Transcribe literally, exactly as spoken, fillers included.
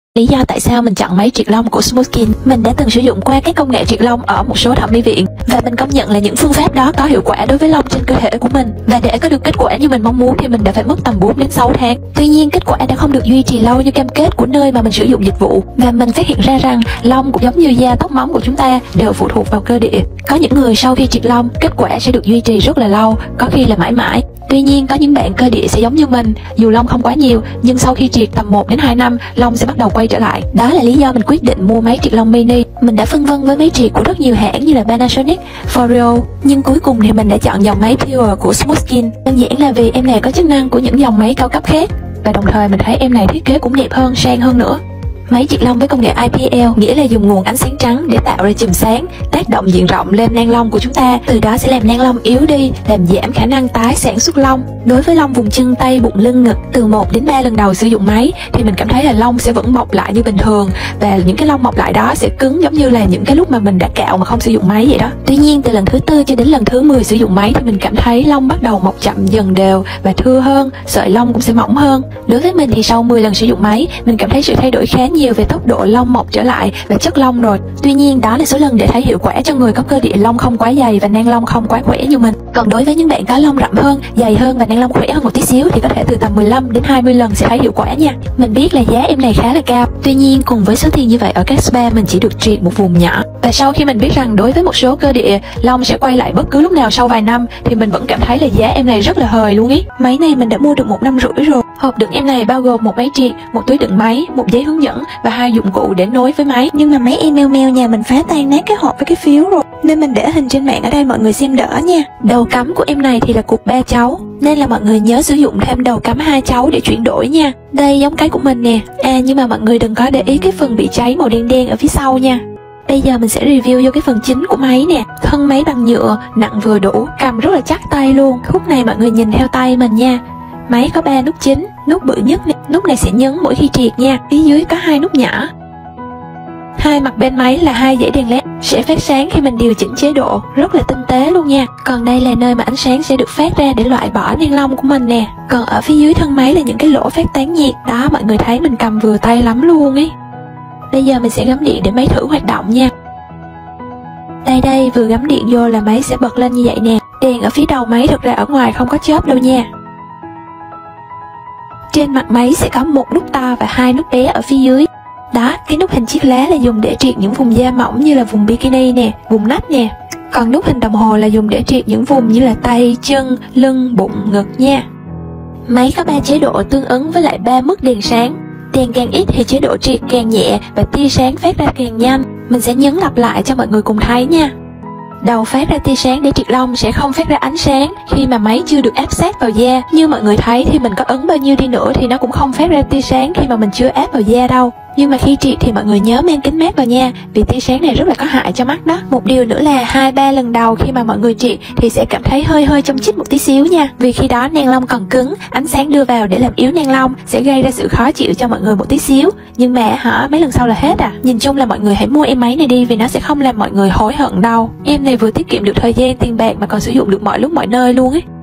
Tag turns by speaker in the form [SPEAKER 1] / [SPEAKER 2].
[SPEAKER 1] Lý do tại sao mình chọn máy triệt lông của Smooth Skin, mình đã từng sử dụng qua các công nghệ triệt lông ở một số thẩm mỹ viện và mình công nhận là những phương pháp đó có hiệu quả đối với lông trên cơ thể của mình. Và để có được kết quả như mình mong muốn thì mình đã phải mất tầm bốn đến sáu tháng. Tuy nhiên kết quả đã không được duy trì lâu như cam kết của nơi mà mình sử dụng dịch vụ. Và mình phát hiện ra rằng lông cũng giống như da tóc móng của chúng ta đều phụ thuộc vào cơ địa. Có những người sau khi triệt lông kết quả sẽ được duy trì rất là lâu, có khi là mãi mãi. Tuy nhiên có những bạn cơ địa sẽ giống như mình, dù lông không quá nhiều nhưng sau khi triệt tầm một đến hai năm, lông sẽ bắt đầu quay trở lại. Đó là lý do mình quyết định mua máy triệt lông mini. Mình đã phân vân với máy triệt của rất nhiều hãng như là Panasonic, Foreo, nhưng cuối cùng thì mình đã chọn dòng máy Pure của Smooth Skin. Đơn giản là vì em này có chức năng của những dòng máy cao cấp khác và đồng thời mình thấy em này thiết kế cũng đẹp hơn, sang hơn nữa. Máy triệt lông với công nghệ I P L nghĩa là dùng nguồn ánh sáng trắng để tạo ra chùm sáng, tác động diện rộng lên nang lông của chúng ta, từ đó sẽ làm nang lông yếu đi, làm giảm khả năng tái sản xuất lông. Đối với lông vùng chân, tay, bụng, lưng, ngực, từ một đến ba lần đầu sử dụng máy thì mình cảm thấy là lông sẽ vẫn mọc lại như bình thường và những cái lông mọc lại đó sẽ cứng giống như là những cái lúc mà mình đã cạo mà không sử dụng máy vậy đó. Tuy nhiên từ lần thứ tư cho đến lần thứ mười sử dụng máy thì mình cảm thấy lông bắt đầu mọc chậm dần đều và thưa hơn, sợi lông cũng sẽ mỏng hơn. Đối với mình thì sau mười lần sử dụng máy, mình cảm thấy sự thay đổi khá nhiều về tốc độ lông mọc trở lại và chất lông rồi. Tuy nhiên đó là số lần để thấy hiệu quả cho người có cơ địa lông không quá dày và nang lông không quá khỏe như mình. Còn đối với những bạn có lông rậm hơn, dày hơn và nang lông khỏe hơn một tí xíu thì có thể từ tầm mười lăm đến hai mươi lần sẽ thấy hiệu quả nha. Mình biết là giá em này khá là cao, tuy nhiên cùng với số tiền như vậy ở các spa mình chỉ được triệt một vùng nhỏ. Và sau khi mình biết rằng đối với một số cơ địa lông sẽ quay lại bất cứ lúc nào sau vài năm thì mình vẫn cảm thấy là giá em này rất là hời luôn ý. Máy này mình đã mua được một năm rưỡi rồi. Hộp đựng em này bao gồm một máy triệt, một túi đựng máy, một giấy hướng dẫn và hai dụng cụ để nối với máy. Nhưng mà máy em meo meo nhà mình phá tan nát cái hộp với cái phiếu rồi, nên mình để hình trên mạng ở đây mọi người xem đỡ nha. Đầu cắm của em này thì là cục ba cháu, nên là mọi người nhớ sử dụng thêm đầu cắm hai cháu để chuyển đổi nha. Đây giống cái của mình nè. À nhưng mà mọi người đừng có để ý cái phần bị cháy màu đen đen ở phía sau nha. Bây giờ mình sẽ review vô cái phần chính của máy nè. Thân máy bằng nhựa, nặng vừa đủ, cầm rất là chắc tay luôn. Khúc này mọi người nhìn theo tay mình nha. Máy có ba nút chính, nút bự nhất này, nút này sẽ nhấn mỗi khi triệt nha. Phía dưới có hai nút nhỏ. Hai mặt bên máy là hai dãy đèn led sẽ phát sáng khi mình điều chỉnh chế độ, rất là tinh tế luôn nha. Còn đây là nơi mà ánh sáng sẽ được phát ra để loại bỏ nang lông của mình nè. Còn ở phía dưới thân máy là những cái lỗ phát tán nhiệt. Đó mọi người thấy mình cầm vừa tay lắm luôn ấy. Bây giờ mình sẽ gắm điện để máy thử hoạt động nha. Đây đây, vừa gắm điện vô là máy sẽ bật lên như vậy nè. Đèn ở phía đầu máy thực ra ở ngoài không có chớp đâu nha. Trên mặt máy sẽ có một nút to và hai nút bé ở phía dưới. Đó, cái nút hình chiếc lá là dùng để triệt những vùng da mỏng như là vùng bikini nè, vùng nách nè. Còn nút hình đồng hồ là dùng để triệt những vùng như là tay, chân, lưng, bụng, ngực nha. Máy có ba chế độ tương ứng với lại ba mức đèn sáng. Đèn càng ít thì chế độ triệt càng nhẹ và tia sáng phát ra càng nhanh. Mình sẽ nhấn lặp lại cho mọi người cùng thấy nha. Đầu phát ra tia sáng để triệt lông sẽ không phát ra ánh sáng khi mà máy chưa được áp sát vào da. Như mọi người thấy thì mình có ấn bao nhiêu đi nữa thì nó cũng không phát ra tia sáng khi mà mình chưa áp vào da đâu. Nhưng mà khi triệt thì mọi người nhớ mang kính mát vào nha, vì tia sáng này rất là có hại cho mắt đó. Một điều nữa là hai ba lần đầu khi mà mọi người triệt thì sẽ cảm thấy hơi hơi chông chích một tí xíu nha. Vì khi đó nang lông còn cứng, ánh sáng đưa vào để làm yếu nang lông sẽ gây ra sự khó chịu cho mọi người một tí xíu. Nhưng mà hả, mấy lần sau là hết à. Nhìn chung là mọi người hãy mua em máy này đi vì nó sẽ không làm mọi người hối hận đâu. Em này vừa tiết kiệm được thời gian, tiền bạc mà còn sử dụng được mọi lúc mọi nơi luôn ấy.